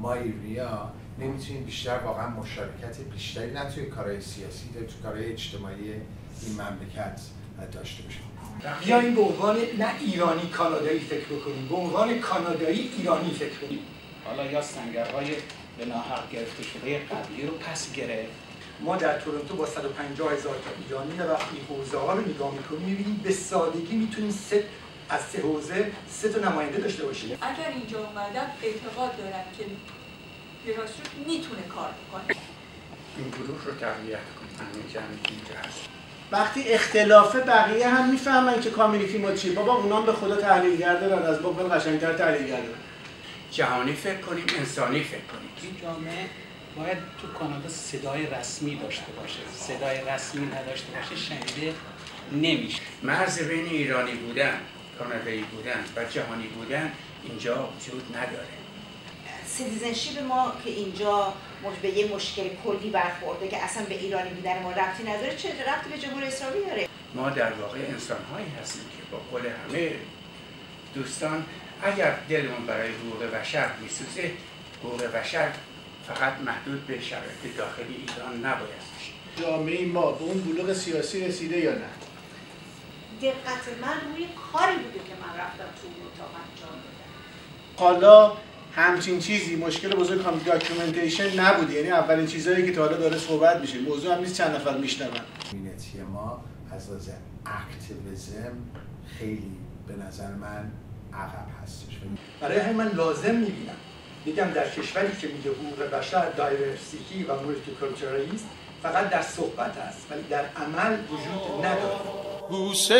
ما ایرانی‌ها نمیتونیم بیشتر واقعا مشارکت بیشتری نه توی کارهای سیاسی نه توی کارهای اجتماعی این مملکت داشته باشیم. بیاییم به عنوان نه ایرانی کانادایی فکر بکنیم، به عنوان کانادایی ایرانی فکر کنیم. حالا یا سنگرهای به ناحق گرفته شده قبلی رو پس گرفت. ما در تورنتو با 150,000 تا ایرانی وقتی حوزه ها رو نگاه میکنیم میبینیم به سادگی میتونیم از 3 حوزه 3 تا نماینده داشته باشیم. اگر اینجا اومدن اعتقاد دارم که پیراسشون میتونه کار بکنه. این گروه رو تقویت کنیم. همین جمعی که اینجا هست. وقتی اختلاف بقیه هم میفهمن که کامیونیتی ما چیه. بابا اونام به خدا تحلیلگر دارن، از بابا قشنگتر تحلیلگر دارن. جهانی فکر کنیم، انسانی فکر کنیم. این جامعه باید تو کانادا صدای رسمی داشته باشه. صدای رسمی نداشته باشه شنیده نمیشه. مرز بین ایرانی بودن، کانادایی بودن و جهانی بودن اینجا وجود نداره. سیتیزنشیپ ما که اینجا به یه مشکل کلی برخورده که اصلا به ایرانی بودن ما ربطی نداره، چه ربطی به جمهوری اسلامی داره؟ ما در واقع انسان‌هایی هستیم که با قول همه دوستان اگر دلمون برای حقوق بشر میسوزه، حقوق بشر فقط محدود به شرایط داخلی ایران نباید باشه. جامعه ما به اون بلوغ سیاسی رسیده یا نه؟ دقت من روی کاری بوده که من رفتم تو اون اتاق انجام بدم. حالا همچین چیزی مشکل بزرگ داکیومنتیشن نبوده، یعنی اولین چیزایی که تا حالا داره صحبت میشه. موضوع هم نیست چند نفر میشنون. کامیونیتی ما از لحاظ اکتیویسم خیلی به نظر من عقب هستش. برای همین من لازم میبینم بگم در کشوری که میگه حقوق بشر دایورسیتی و مولتیکالچرالیسم فقط در صحبت است ولی در عمل وجود نداره. بوسه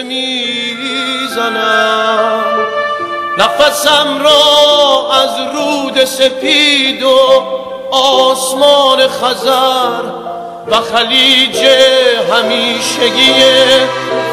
میزنم نفسم را از رود سپید و آسمان خزر و خلیج همیشگی